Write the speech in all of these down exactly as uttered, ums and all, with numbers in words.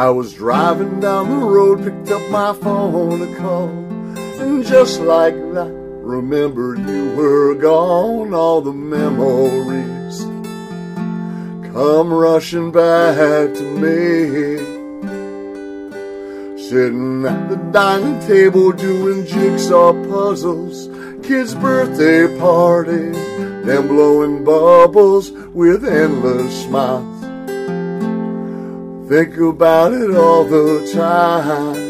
I was driving down the road, picked up my phone to call, and just like that, remembered you were gone. All the memories come rushing back to me. Sitting at the dining table doing jigsaw puzzles, kids' birthday parties, them blowing bubbles with endless smiles. Think about it all the time.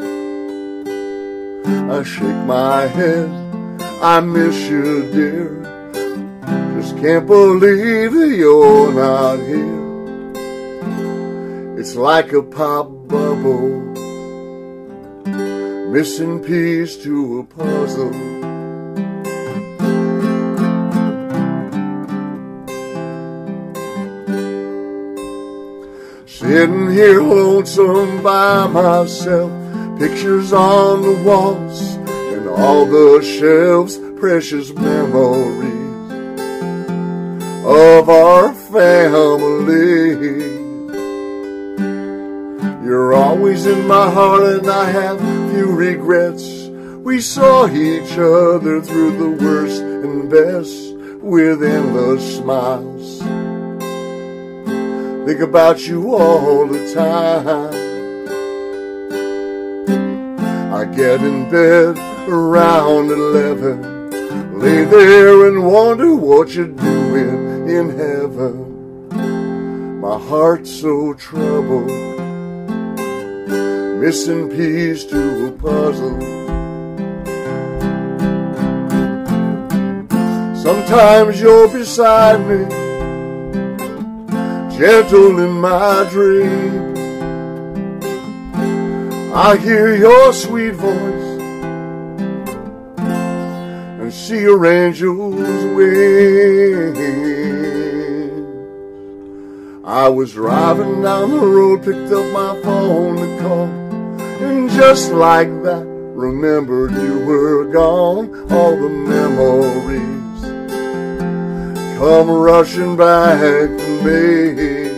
I shake my head, I miss you, dear. Just can't believe that you're not here. It's like a pop bubble, missing piece to a puzzle. Sitting here lonesome by myself, pictures on the walls and all the shelves, precious memories of our family. You're always in my heart and I have few regrets. We saw each other through the worst and best with endless smiles. Think about you all the time. I get in bed around eleven, lay there and wonder what you're doing in heaven. My heart's so troubled, missing piece to a puzzle. Sometimes you're beside me, gentle in my dreams. I hear your sweet voice and see your angel's wings. I was driving down the road, picked up my phone to call, and just like that, remembered you were gone. All the memories come rushing back to me.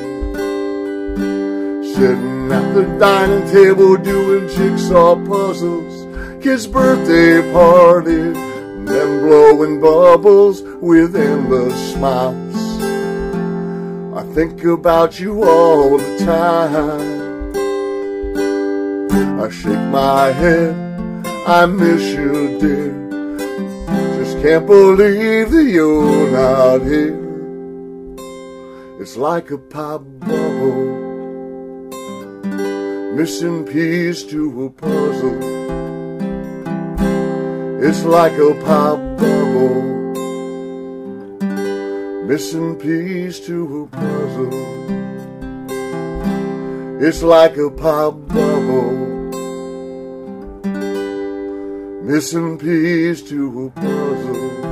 Sitting at the dining table doing jigsaw puzzles, kids' birthday parties, them blowing bubbles with endless smiles. I think about you all the time. I shake my head, I miss you, dear. Just can't believe that you're not here. It's like a pop bubble, missing piece to a puzzle. It's like a pop bubble, missing piece to a puzzle. It's like a pop bubble, missing piece to a puzzle.